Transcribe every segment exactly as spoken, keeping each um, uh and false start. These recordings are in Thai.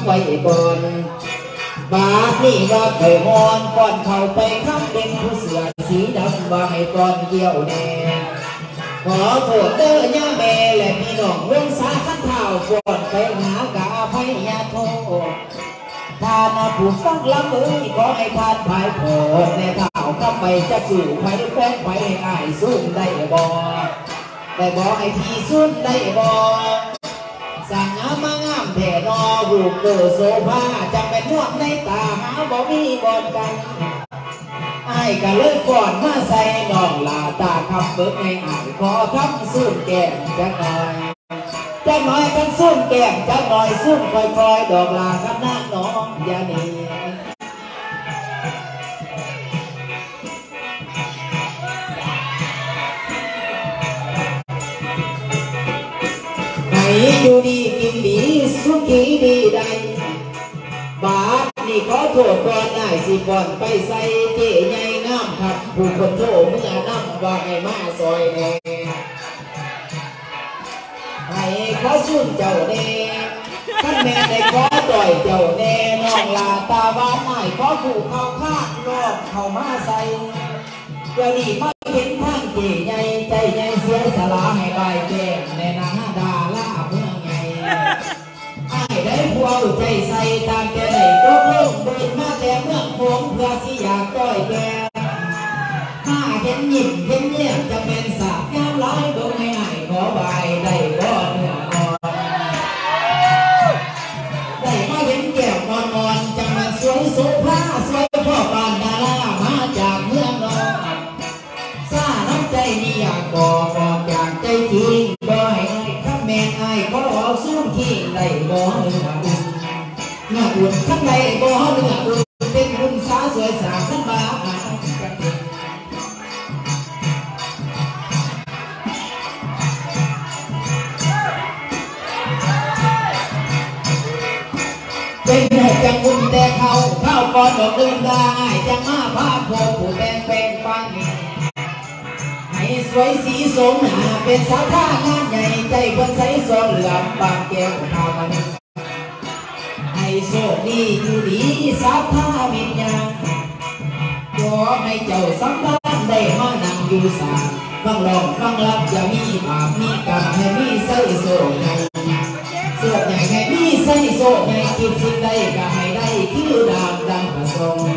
ำไว้ก่อนบาดนี่ว่าไปมอนก่อนเข้าไปข้ามเป็นผู้เสือสีดำว่าให้ก่อนเกี่ยวแน่ขอโทษเด้อย่าแม่และพี่น้องวงสาขันเท้าก่อนไปหากาไพยาโททานผู้ฟังลำเอ้ยขอให้ทานภายโผล่ในเท้าเข้าไปจะสู่ไฟแฟนไฟไอ้ซุ่มได้บ่ได้บ่ไอ้พี่ซุ่มได้บ่สั่งงามมางามแท่นอรูปเกิดโซภาจะเป็นนวดในตาหาบ่มีบ่อนกันไอ้ก็เลยก่อนมาใส่น้องลาตาคำเบิกในอ่านขอคำซุ่มแก้มจักหน่อยจักหน่อยกันซุ่มแก้มจักหน่อยซุ่มคอยๆดอกลาครับน้าน้องอย่าหนีอยู่ดีกินดีสุขีดีได้บาทนี่ขอโทษก่อนได้สิก่อนไปใส่เจ๊ใหญ่น้ำขับผู้คนโทษเมื่อน้ำว่าให้มาซอยแน่ให้ขอสุ่นเจ้าแน่ท่านแม่ได้ขอต่อยเจ้าแน่น้องลาตาบ้านไหนขอผูกเข้าข้างนอกเข้ามาใส่เดี๋ยวนี้มาเห็นท่านเจ๊ใหญ่ใจใหญ่เสียสละให้ใบแก้มในนาดาล่าเมืองใหญ่ไอ้ได้พวกใจใส่ตามแกได้ก็เพิ่มเดินมาแต่เมืองผมเพื่อที่อยากก้อยแกถ้าเห็นยิ้มเห็นเยี่ยมจะเป็นสาบงามร้ายโดยง่ายขอใบได้ก็เนื้ออ่อนได้มาเห็นแก้มนอนนอนจะมาสวยสุภาพสวยพ่อปานดารามาจากเมืองนอนซาน้ำใจนี่อยากบอกบอกจากใจจริงบ่ให้ข้าแม่ไอ้ขอเอาสู้ที่ได้บ่เนื้ออุ่นเนื้ออุ่นข้างในบ่เนื้ออุ่นเป็นบุญสาสวยสาขึ้นมาเป็นหกจังบุญแต่เขาเข้าก่อนดอกเดินได้จังมาพาโพผู้แดงเป็นปันให้สวยสีสมหาเป็นสาวท่างานใหญ่ใจคนใสสวงเหลือมบางแก้วข้าวมันให้โชคดีอยู่ดีสาวท่าวิญญาณขอให้เจ้าสังฆานได้มานั่งอยู่สาฟังลองฟังรับอย่ามีบาปมีกรรมให้มีไส้โซ่ใหญ่โซ่ใหญ่ให้มีไส้โซ่ใหญ่กินสิ่งใดก็ให้ได้คือดามดังประสงค์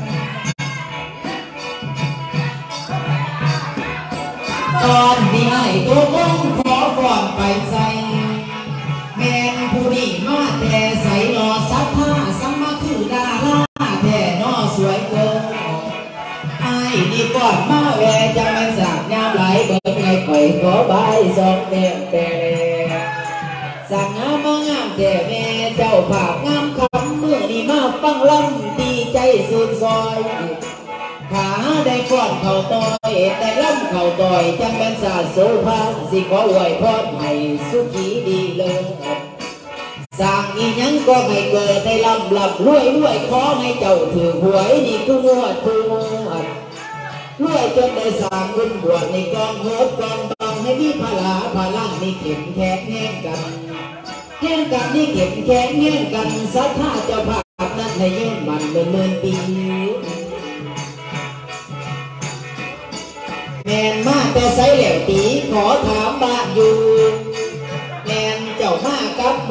ตอนนี้ไอ้ตัวมงขอก่อนไปใส่แมนผู้นี้มาแต่ใส่นอสัทธาสัมมาคือดาราแต่นอสวยเกินไอ้นี่ก่อนมาแวจะมันสากยามไหลเบิกไงไปขอใบสองแดงแต่สั่งงามมางามแต่แม่เจ้าภาพงามคำเมื่อนี่มาฟังลำดีใจสุดซอยขาได้ก่อนเข่าต่อยได้ล่ำเข่าต่อยจังเป็นศาสตร์โสภาสิขอไหวพอดให้สุขีดีเลยสั่งอีหยังก็ให้เกิดได้ลำหลับรวยรวยขอให้เจ้าถือหวยนี่ทุกงวดทุกงวดรวยจนได้สั่งบุญบวชในกองโหดกองบังให้มีพลาพลังนี่เข็มแข็งแง่งกันแง่งกันนี่เข็มแข็งแง่งกันสัทธาเจ้าภาพนั้นให้ยืนมันเป็นหมื่นปีแมนมาแต่ใส่เหลวตีขอถามบ้านอยู่แมนเจ้ามากับโม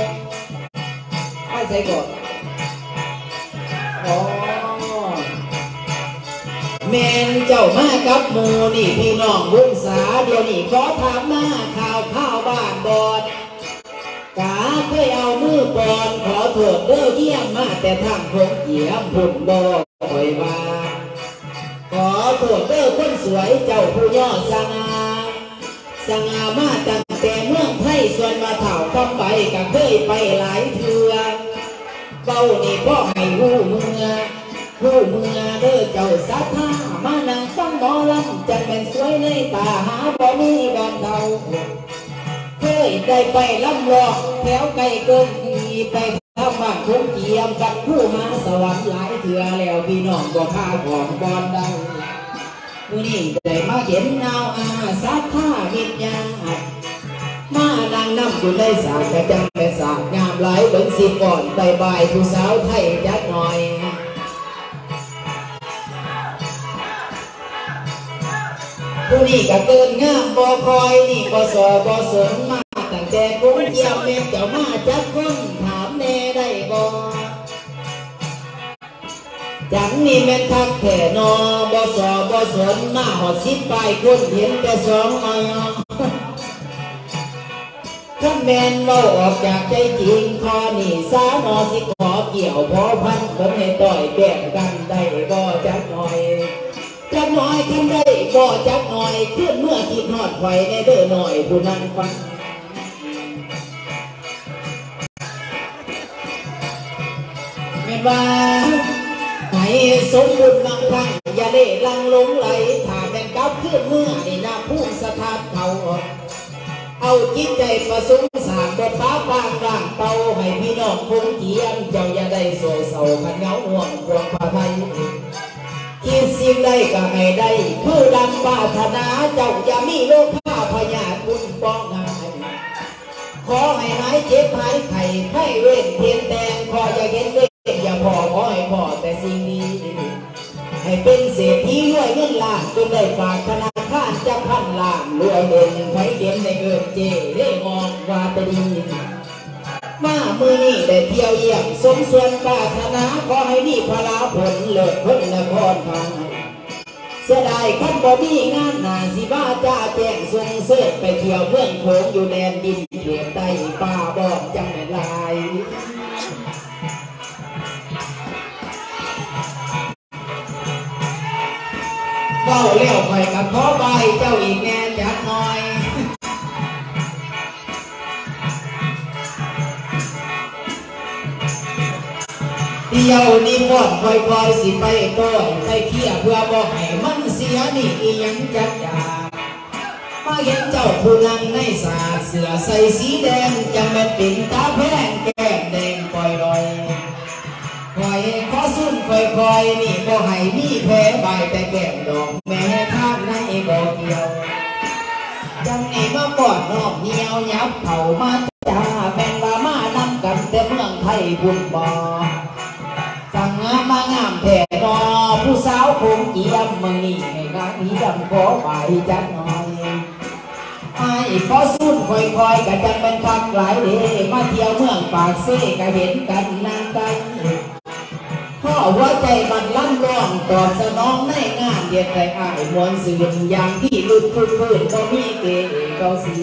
ไม่ใส่ก่อนอ๋อแมนเจ้ามากับโมนี่พี่น้องวงศาเดี๋ยวนี้ขอถามมาข่าวข้าวบ้านบอดกาเคยเอามือปอนขอโทษเด้อเยี่ยมมาแต่ทางคงเยี่ยมพุ่นบ่คอยมาขอโทษเด้อคนสวยเจ้าผู้ย่อสง่าสง่ามาตั้งแต่เมืองไทยส่วนมาเถ่าคำไปก็เคยไปหลายเทือเบ้านี่พ่อให้หูเมือหูเมือเด้อเจ้าสัทธามานั่งฟังหมอลำจังเป็นสวยในตาหาบ่มีบอนเท่าเคยได้ไปลำลอกแถวไกลเกินที่ไปทำบ้านคงเจียมกับผู้มาสวรรค์หลายเถื่อแล้วพี่น้องก็ข้าของบอนได้ผู้นี้ได้มาเห็นเงาอาสัทธาวิญญาณมานั่งน้ำอยู่ในสากระจังเป็นสากงามหลายเบิ่งสิก่อนใบใบผู้สาวไทยจักหน่อยผู้นี้ก็เกินงามบ่คอยนี่บ่สอบ่สนมาตั้งแต่กุ้งเกี่ยวแม่เจ้ามาจักคนถามแน่ได้บ่จังนี่แม่นทักแท่นอบ่สอบ่สนมาหอดสิบปลายคนเห็นแต่สองอ้อยท่านแม่นเว้าออกจากใจจริงคอนี่สานอสิขอเกี่ยวพอพันคนให้ต่อยแก้มกันได้บ่จักหน่อยจักหน่อยทำได้บ่จักหน่อยขึ้นเมื่อคิดฮอดไฟในเด้อหน่อยผู้นั้นฟังแม่นว่าให้สมบุญบางครั้งอย่าได้ลังหลงไหลถ้าแม่นกลับขึ้นเมื่อนี่นะผู้สถานเขาเอาจิตใจประสงค์สร้างบทฟ้าบางร่างเตาให้พี่น้องคงเกียงเจ้าอย่าได้สวยเศร้าขันเหงาห่วงพวงพาไทยคิดสิ่งใดก็ให้ได้คือดังปรารถนาเจ้าอย่ามีโรคข้าพยาธิบุญป้องหายขอให้หายเจ็บหายไข้ให้เวทเทียนแดงขออย่าเห็นเวทอย่าพอขอให้พอแต่สิ่งนี้ให้เป็นเศรษฐีรวยเงินล้านจนได้ฝากธนาคารจะพันล้านรวยเด่นไฟเด่นในเกินเจได้มองว่าจะดีมามือนี้ได้เที่ยวเยี่ยมสมส่วนปรารถนาขอให้มีพลาผลเลิศพ้นนครพังเสียดายขั้นบ่มีงานนาสิบ้าจ้าแจ้งทรงเสด็จไปเที่ยวเมืองโขงอยู่แดนดินเขตใต้ป่าบอกจังไม่ลายเฝ้าเลี้ยวไปกับขอใบเจ้าอีกแน่จักหน่อยเดียวนี่พอดคอยๆสิไปก้อยไปเคี่ยเพื่อบอกให้มันเสียนี่อีหยังจักอยากมาเห็นเจ้าผู้นั่งในสาเสือใส่สีแดงจะแม่นปิ่นตาแพงแก้มแดงปล่อยลอยคอยขอสุ่นคอยๆนี่บ่ให้มีแพ้ใบแต่แก้มดอกแม่ข้างในบ่เกี่ยวจังนี่มาปอดนอกเหนียวยับเข่ามาจ้าแบ่งว่ามานำกันแต่เมืองไทยบุญบ่สั่งงามมางามแท่นอผู้สาวคงจีดำมือนี่ให้งานนี้ดำขอไปจักหน่อยไอ้ขอสุ่นคอยๆกันจังเป็นคักหลายเดมาเที่ยวเมืองปากเซ่ก็เห็นกันนานกันพ่อหัวใจมันลั่นร้องตอบสนองในงานเดียดใจอ้ายมวลสื่นอย่างที่ลุดพื้นพื้นก็มีเกย์เกาสี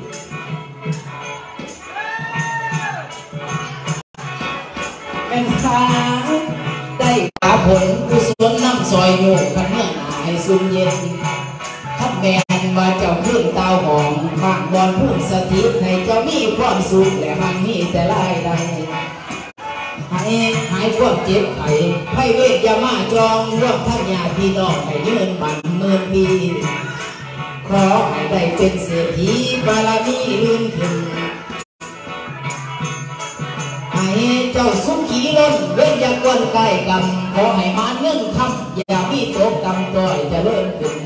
เป็นฟ้าได้ปาผลกุศลน้ำซอยโยกกันเมื่อหนาให้ซุ่มเย็นทับแมนว่าเจ้าขึ้นเตาหอมบางบอลพุ่งสถิตให้เจ้ามีความสุขและมันมีแต่ไล่ได้หายหายความเจ็บไข้ให้เวทยามาจองร่วมทั้งญาติพี่น้องให้ยืนบันเมืองปีขอให้ได้เป็นเศรษฐีบารมีลื่นถึงให้เจ้าสุขีล้นเวทยากวนใกล้กรรมขอให้มาเงื่อนคำอย่ามีตกกรรมต่อยจะเลื่อนถึง